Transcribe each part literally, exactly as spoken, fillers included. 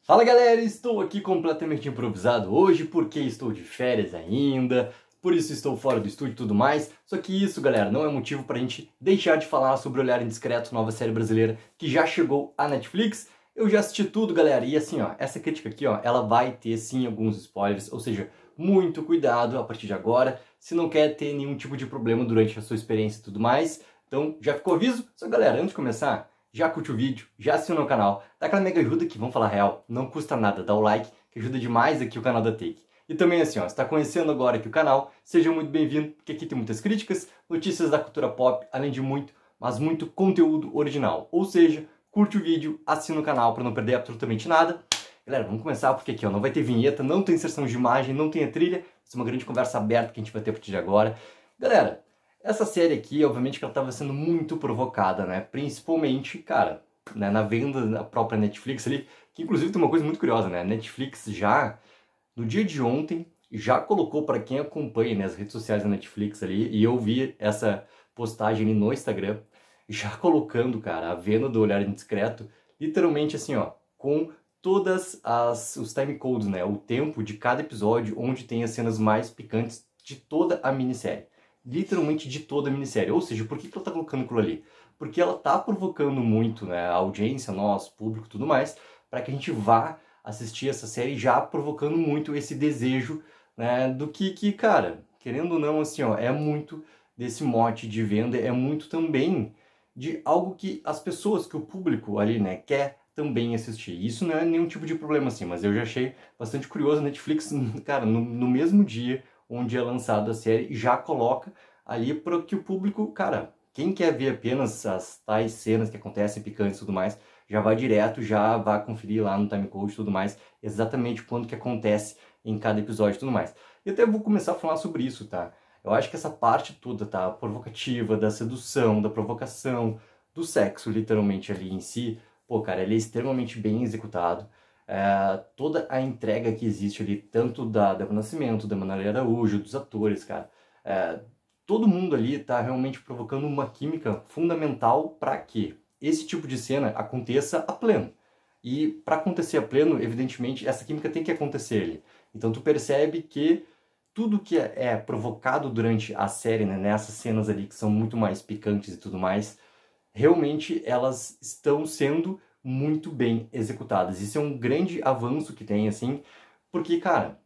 Fala galera, estou aqui completamente improvisado hoje porque estou de férias ainda, por isso estou fora do estúdio e tudo mais. Só que isso, galera, não é motivo pra gente deixar de falar sobre Olhar Indiscreto, nova série brasileira que já chegou à Netflix. Eu já assisti tudo, galera, e assim, ó, essa crítica aqui, ó, ela vai ter sim alguns spoilers, ou seja, muito cuidado a partir de agora, se não quer ter nenhum tipo de problema durante a sua experiência e tudo mais. Então, já ficou aviso? Só galera, antes de começar, já curte o vídeo, já assina o canal, dá aquela mega ajuda que, vamos falar real, não custa nada, dá o like, que ajuda demais aqui o canal da Take. E também assim, ó, se está conhecendo agora aqui o canal, seja muito bem-vindo, porque aqui tem muitas críticas, notícias da cultura pop, além de muito, mas muito conteúdo original. Ou seja, curte o vídeo, assina o canal para não perder absolutamente nada. Galera, vamos começar porque aqui ó, não vai ter vinheta, não tem inserção de imagem, não tem a trilha, vai ser uma grande conversa aberta que a gente vai ter a partir de agora. Galera, essa série aqui, obviamente que ela estava sendo muito provocada, né? Principalmente, cara, né, na venda da própria Netflix ali, que inclusive tem uma coisa muito curiosa, né? A Netflix já, no dia de ontem, já colocou para quem acompanha, né, as redes sociais da Netflix ali, e eu vi essa postagem ali no Instagram, já colocando, cara, a venda do Olhar Indiscreto, literalmente assim, ó, com todas as os time codes, né? O tempo de cada episódio, onde tem as cenas mais picantes de toda a minissérie. Literalmente de toda a minissérie. Ou seja, por que que ela tá colocando aquilo ali? Porque ela tá provocando muito, né, a audiência, nós, público e tudo mais, para que a gente vá assistir essa série já provocando muito esse desejo, né, do que, que, cara, querendo ou não, assim, ó, é muito desse mote de venda, é muito também de algo que as pessoas, que o público ali, né, quer também assistir. Isso não é nenhum tipo de problema, assim, mas eu já achei bastante curioso a Netflix, cara, no, no mesmo dia onde é lançada a série, já coloca ali para que o público, cara, quem quer ver apenas as tais cenas que acontecem picantes e tudo mais, já vai direto, já vai conferir lá no timecode e tudo mais, exatamente quando que acontece em cada episódio e tudo mais. E até vou começar a falar sobre isso, tá? Eu acho que essa parte toda, tá, provocativa, da sedução, da provocação, do sexo, literalmente, ali em si, pô, cara, ele é extremamente bem executado. É, toda a entrega que existe ali, tanto da Débora Nascimento, da Manoela Araújo, dos atores, cara, é, todo mundo ali tá realmente provocando uma química fundamental para que esse tipo de cena aconteça a pleno. E para acontecer a pleno, evidentemente, essa química tem que acontecer ali. Então tu percebe que tudo que é, é provocado durante a série, né, nessas cenas ali que são muito mais picantes e tudo mais, realmente elas estão sendo muito bem executadas. Isso é um grande avanço que tem, assim, porque, cara,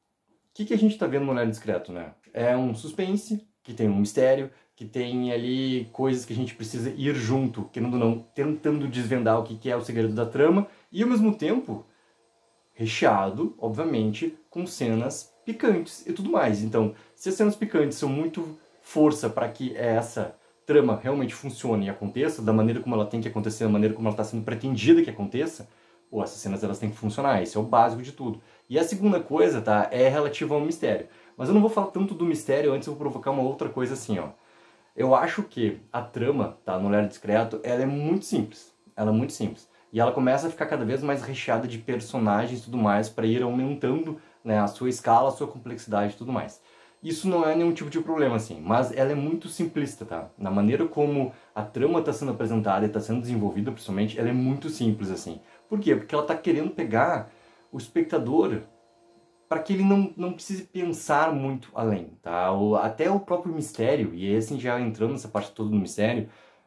o que, que a gente tá vendo no Olhar Indiscreto, né? É um suspense, que tem um mistério, que tem ali coisas que a gente precisa ir junto, querendo ou não, tentando desvendar o que, que é o segredo da trama, e ao mesmo tempo, recheado, obviamente, com cenas picantes e tudo mais. Então, se as cenas picantes são muito força para que essa trama realmente funcione e aconteça, da maneira como ela tem que acontecer, da maneira como ela está sendo pretendida que aconteça, pô, essas cenas elas têm que funcionar, esse é o básico de tudo. E a segunda coisa, tá, é relativa ao mistério. Mas eu não vou falar tanto do mistério, antes eu vou provocar uma outra coisa assim, ó. Eu acho que a trama, tá, no Olhar Indiscreto, ela é muito simples. Ela é muito simples. E ela começa a ficar cada vez mais recheada de personagens e tudo mais, para ir aumentando, né, a sua escala, a sua complexidade e tudo mais. Isso não é nenhum tipo de problema, assim, mas ela é muito simplista, tá? Na maneira como a trama está sendo apresentada e está sendo desenvolvida, principalmente, ela é muito simples, assim. Por quê? Porque ela está querendo pegar o espectador para que ele não, não precise pensar muito além, tá? O, até o próprio mistério, e assim já entrando nessa parte toda do mistério,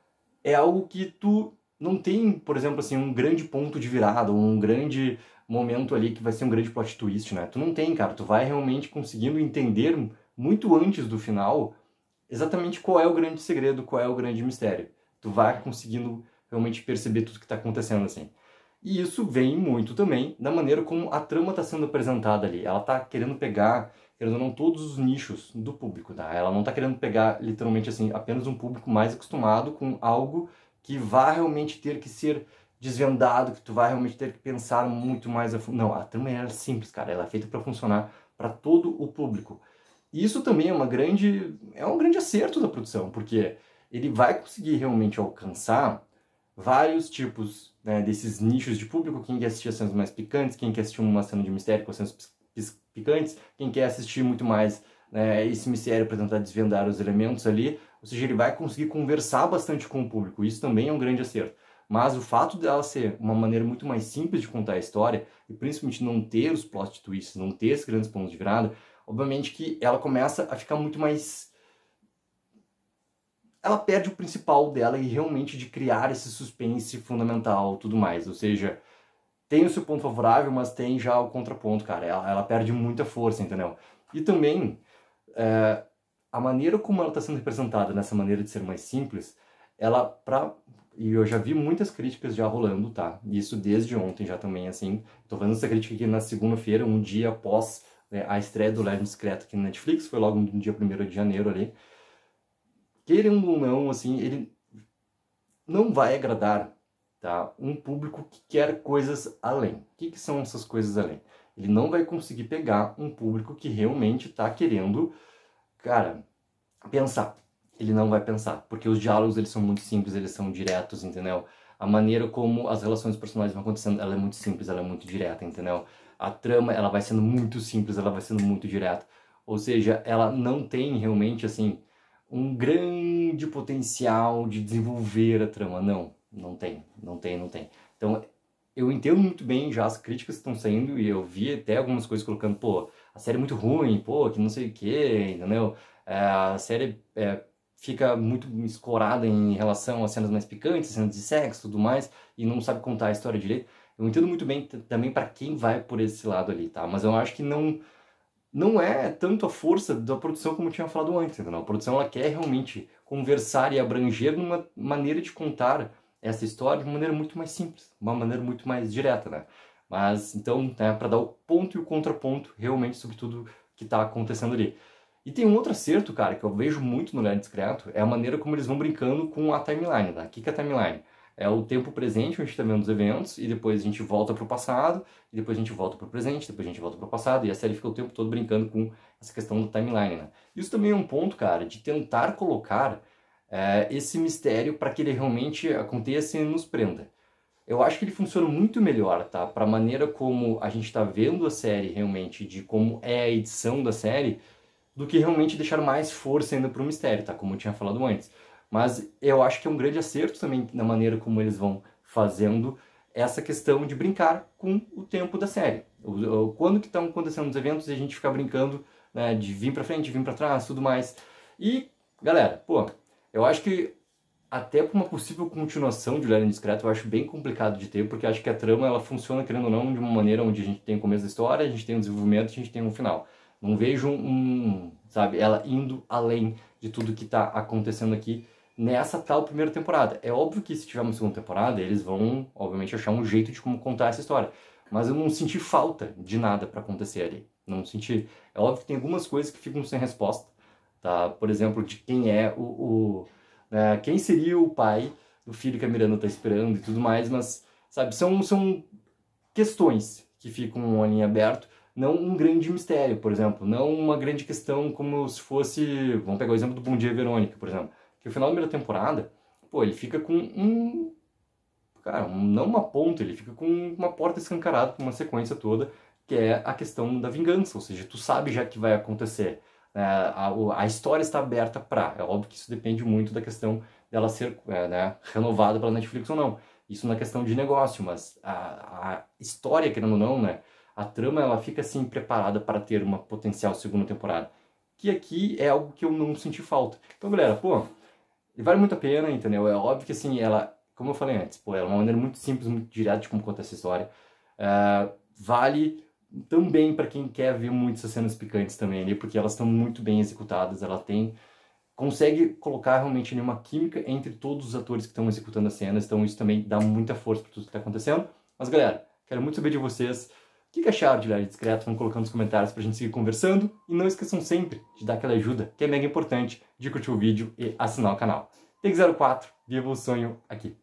é algo que tu não tem, por exemplo, assim, um grande ponto de virada, um grande momento ali que vai ser um grande plot twist, né? Tu não tem, cara. Tu vai realmente conseguindo entender muito antes do final exatamente qual é o grande segredo, qual é o grande mistério. Tu vai conseguindo realmente perceber tudo que está acontecendo, assim. E isso vem muito também da maneira como a trama está sendo apresentada ali. Ela está querendo pegar, querendo ou não, todos os nichos do público, tá? Ela não está querendo pegar, literalmente, assim, apenas um público mais acostumado com algo que vai realmente ter que ser desvendado, que tu vai realmente ter que pensar muito mais a fundo. Não, a trama é simples, cara. Ela é feita para funcionar para todo o público. E isso também é uma grande, é um grande acerto da produção, porque ele vai conseguir realmente alcançar vários tipos, né, desses nichos de público. Quem quer assistir as cenas mais picantes, quem quer assistir uma cena de mistério com as cenas picantes, quem quer assistir muito mais, né, esse mistério para tentar desvendar os elementos ali. Ou seja, ele vai conseguir conversar bastante com o público. Isso também é um grande acerto. Mas o fato dela ser uma maneira muito mais simples de contar a história, e principalmente não ter os plot twists, não ter esses grandes pontos de virada, obviamente que ela começa a ficar muito mais... Ela perde o principal dela e realmente de criar esse suspense fundamental, tudo mais. Ou seja, tem o seu ponto favorável, mas tem já o contraponto, cara. Ela, ela perde muita força, entendeu? E também, é, a maneira como ela está sendo representada nessa maneira de ser mais simples, ela, pra... E eu já vi muitas críticas já rolando, tá? Isso desde ontem já também, assim. Tô fazendo essa crítica aqui na segunda-feira, um dia após, né, a estreia do Legend Discreto aqui na Netflix, foi logo no dia primeiro de janeiro ali. Querendo ou não, assim, ele não vai agradar, tá, um público que quer coisas além. O que, que são essas coisas além? Ele não vai conseguir pegar um público que realmente tá querendo, cara, pensar. Ele não vai pensar, porque os diálogos eles são muito simples, eles são diretos, entendeu? A maneira como as relações dos personagens vão acontecendo, ela é muito simples, ela é muito direta, entendeu? A trama, ela vai sendo muito simples, ela vai sendo muito direta. Ou seja, ela não tem realmente, assim, um grande potencial de desenvolver a trama. Não, não tem, não tem, não tem. Então, eu entendo muito bem já as críticas que estão saindo, e eu vi até algumas coisas colocando, pô, a série é muito ruim, pô, que não sei o que, entendeu? É, a série... É, fica muito escorada em relação às cenas mais picantes, cenas de sexo e tudo mais, e não sabe contar a história direito. Eu entendo muito bem também para quem vai por esse lado ali, tá? Mas eu acho que não, não é tanto a força da produção como eu tinha falado antes, entendeu? A produção ela quer realmente conversar e abranger numa maneira de contar essa história de uma maneira muito mais simples, uma maneira muito mais direta, né? Mas, então, né, para dar o ponto e o contraponto realmente sobre tudo que está acontecendo ali. E tem um outro acerto, cara, que eu vejo muito no Legend Discreto, é a maneira como eles vão brincando com a timeline, né? O que é a timeline? É o tempo presente, onde a gente está vendo os eventos, e depois a gente volta para o passado, e depois a gente volta para o presente, depois a gente volta para o passado, e a série fica o tempo todo brincando com essa questão da timeline, né? Isso também é um ponto, cara, de tentar colocar é, esse mistério para que ele realmente aconteça e nos prenda. Eu acho que ele funciona muito melhor, tá? Para a maneira como a gente está vendo a série realmente, de como é a edição da série, do que realmente deixar mais força ainda para o mistério, tá? Como eu tinha falado antes. Mas eu acho que é um grande acerto também na maneira como eles vão fazendo essa questão de brincar com o tempo da série. O, o, quando que estão acontecendo os eventos e a gente ficar brincando, né, de vir para frente, vir para trás, tudo mais. E, galera, pô, eu acho que até para uma possível continuação de Legend Discreto eu acho bem complicado de ter, porque acho que a trama ela funciona, querendo ou não, de uma maneira onde a gente tem o começo da história, a gente tem o desenvolvimento, a gente tem um final. Não vejo um, sabe, ela indo além de tudo que está acontecendo aqui nessa tal primeira temporada. É óbvio que se tiver uma segunda temporada, eles vão, obviamente, achar um jeito de como contar essa história. Mas eu não senti falta de nada para acontecer ali. Não senti... É óbvio que tem algumas coisas que ficam sem resposta, tá? Por exemplo, de quem é o... o né, quem seria o pai do filho que a Miranda está esperando e tudo mais, mas, sabe, são, são questões que ficam ali em aberto. Não um grande mistério, por exemplo. Não uma grande questão como se fosse... Vamos pegar o exemplo do Bom Dia Verônica, por exemplo. Que no final da primeira temporada, pô, ele fica com um... Cara, um, não uma ponta, ele fica com uma porta escancarada, com uma sequência toda, que é a questão da vingança. Ou seja, tu sabe já que vai acontecer. Né? A, a história está aberta pra... É óbvio que isso depende muito da questão dela ser é, né, renovada pela Netflix ou não. Isso na questão de negócio, mas a, a história, querendo ou não, né? A trama ela fica assim preparada para ter uma potencial segunda temporada. Que aqui é algo que eu não senti falta. Então, galera, pô, vale muito a pena, entendeu? É óbvio que assim, ela, como eu falei antes, pô, ela é uma maneira muito simples, muito direta de como contar essa história. Uh, vale também para quem quer ver muitas cenas picantes também ali, porque elas estão muito bem executadas, ela tem... consegue colocar realmente uma química entre todos os atores que estão executando as cenas, então isso também dá muita força para tudo que está acontecendo. Mas, galera, quero muito saber de vocês. O que acharam de Legend Discreto? Vão colocando nos comentários pra gente seguir conversando. E não esqueçam sempre de dar aquela ajuda, que é mega importante, de curtir o vídeo e assinar o canal. Take zero quatro, viva o sonho aqui.